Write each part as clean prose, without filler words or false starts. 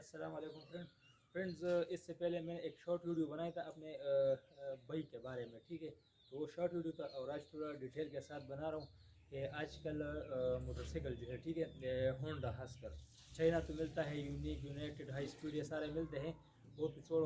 अस्सलाम वालेकुम फ्रेंड्स। इससे पहले मैंने एक शॉर्ट वीडियो बनाया था अपने बाइक के बारे में, ठीक है। तो वो शॉर्ट वीडियो था और आज थोड़ा डिटेल के साथ बना रहा हूँ कि आजकल मोटरसाइकिल जो है, ठीक है, होंडा खासकर चाइना तो मिलता है, यूनिक, यूनाइटेड, हाई स्पीड, ये सारे मिलते हैं। वो तो छोड़ो,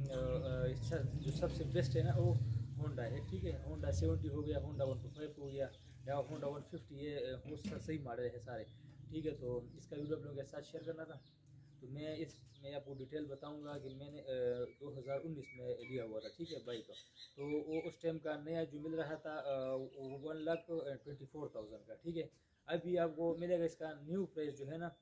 जो सबसे बेस्ट है ना वो होंडा है, ठीक है। होंडा 70 हो गया, होंडा 125 हो गया, या होंडा 150, ये वो सही मॉडल है सारे, ठीक है। तो इसका वीडियो आप लोगों के साथ शेयर करना था। तो मैं आपको डिटेल बताऊंगा कि मैंने 2019 में लिया हुआ था, ठीक है, बाइक का। तो वो उस टाइम का नया जो मिल रहा था 1,24,000 का, ठीक है। अभी आपको मिलेगा इसका न्यू प्राइस जो है ना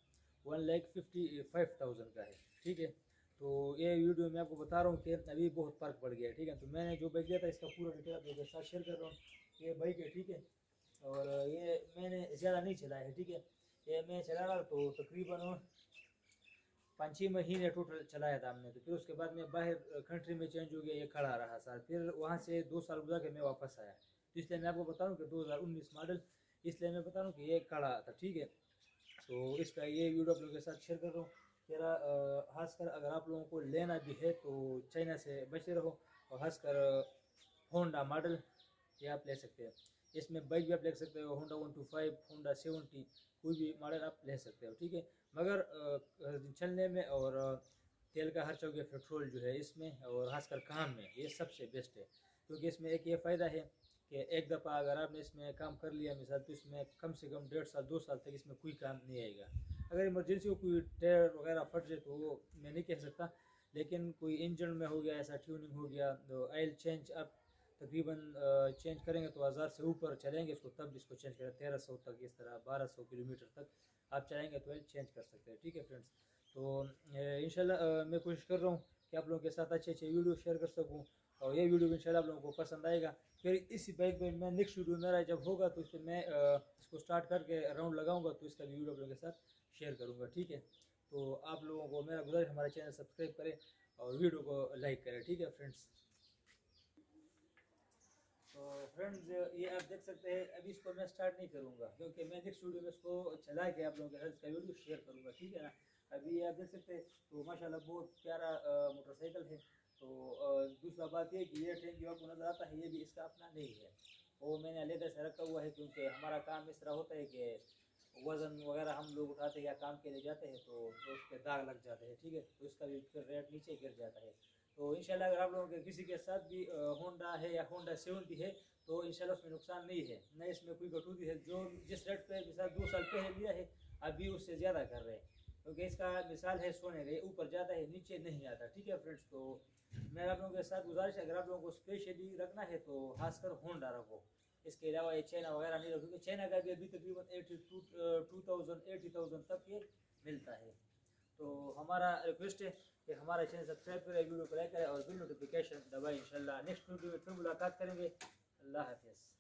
1,55,000 का है, ठीक है। तो ये वीडियो मैं आपको बता रहा हूँ कि अभी बहुत फ़र्क पड़ गया है, ठीक है। तो मैंने जो बाइक लिया था इसका पूरा डिटेल आप लोगों के साथ शेयर कर रहा हूँ। ये बाइक है, ठीक है, और ये मैंने ज़्यादा नहीं चलाया है, ठीक है। ये मैं चला रहा तो तकरीबन 5-6 महीने टोटल चलाया था हमने। तो फिर उसके बाद मैं बाहर कंट्री में चेंज हो गया, ये खड़ा रहा सर। फिर वहाँ से 2 साल गुजर के मैं वापस आया। तो इसलिए मैं आपको बता रहा हूँ कि 2019 मॉडल, इसलिए मैं बता रहा हूँ कि ये खड़ा था, ठीक है। तो इसका ये वीडियो आप लोगों के साथ शेयर कर रहा हूँ। मेरा खासकर अगर आप लोगों को लेना भी है तो चाइना से बचे रहो, और खासकर होंडा मॉडल ये आप ले सकते हैं। इसमें बाइक भी आप ले सकते हो, होंडा 125, होंडा 70, कोई भी मॉडल आप ले सकते हो, ठीक है। मगर चलने में और तेल का खर्च हो गया, पेट्रोल जो है इसमें, और खासकर काम में ये सबसे बेस्ट है। क्योंकि इसमें एक ये फ़ायदा है कि एक दफ़ा अगर आपने इसमें काम कर लिया मिसाल, तो इसमें कम से कम 1.5 साल 2 साल तक इसमें कोई काम नहीं आएगा। अगर इमरजेंसी को कोई टायर वगैरह फट जाए तो वो मैं नहीं कह सकता, लेकिन कोई इंजन में हो गया, ऐसा ट्यूनिंग हो गया, तो ऑयल चेंज आप तकरीबन चेंज करेंगे तो 1000 से ऊपर चलेंगे इसको, तब इसको चेंज करें 1300 तक, इस तरह 1200 किलोमीटर तक आप चलाएंगे तो ऑयल चेंज कर सकते हैं, ठीक है फ्रेंड्स। तो इंशाल्लाह मैं कोशिश कर रहा हूँ कि आप लोगों के साथ अच्छे अच्छे वीडियो शेयर कर सकूँ, और ये वीडियो इंशाल्लाह आप लोगों को पसंद आएगा। फिर इसी बाइक में मैं नेक्स्ट वीडियो मेरा जब होगा तो इस पर मैं इसको स्टार्ट करके राउंड लगाऊंगा, तो इसका वीडियो आप लोगों के साथ शेयर करूँगा, ठीक है। तो आप लोगों को मेरा गुजारिश, हमारे चैनल सब्सक्राइब करें और वीडियो को लाइक करें, ठीक है फ्रेंड्स। तो फ्रेंड्स ये आप देख सकते हैं, अभी इसको मैं स्टार्ट नहीं करूँगा क्योंकि मैं नेक्स्ट वीडियो में इसको चला के आप लोगों के साथ इसका वीडियो शेयर करूँगा, ठीक है ना। अभी ये आप देख सकते हैं, तो माशाल्लाह बहुत प्यारा मोटरसाइकिल है। तो दूसरा बात ये कि ये ट्रेन जो आपको नज़र आता है ये भी इसका अपना नहीं है, वो मैंने अलग से रखा हुआ है, क्योंकि हमारा काम इस तरह होता है कि वज़न वगैरह हम लोग उठाते हैं या काम के लिए जाते हैं तो उस पर दाग लग जाते हैं, ठीक है। तो इसका भी फिर रेट नीचे गिर जाता है। तो इंशाल्लाह अगर आप लोगों के किसी के साथ भी होंडा है या होंडा 70 है तो इंशाल्लाह उसमें नुकसान नहीं है, न इसमें कोई कटौती है। जो जिस रेट पे मिसाल 2 साल पहले लिया है अभी उससे ज़्यादा कर रहे हैं, क्योंकि इसका मिसाल है सोने का, ऊपर जाता है नीचे नहीं आता, ठीक है फ्रेंड्स। तो मैं आप लोगों के साथ गुजारिश है, अगर आप लोगों को स्पेशली रखना है तो खासकर होंडा रखो, इसके अलावा ये चाइना वगैरह नहीं रखो, क्योंकि चाइना का भी अभी तकरीबन 80,000 तक ये मिलता है। तो हमारा रिक्वेस्ट है कि हमारा चैनल सब्सक्राइब करें, वीडियो को लाइक करें और बिल नोटिफिकेशन दबाएं। इंशाल्लाह नेक्स्ट वीडियो में फिर मुलाकात करेंगे। अल्लाह हाफिज़।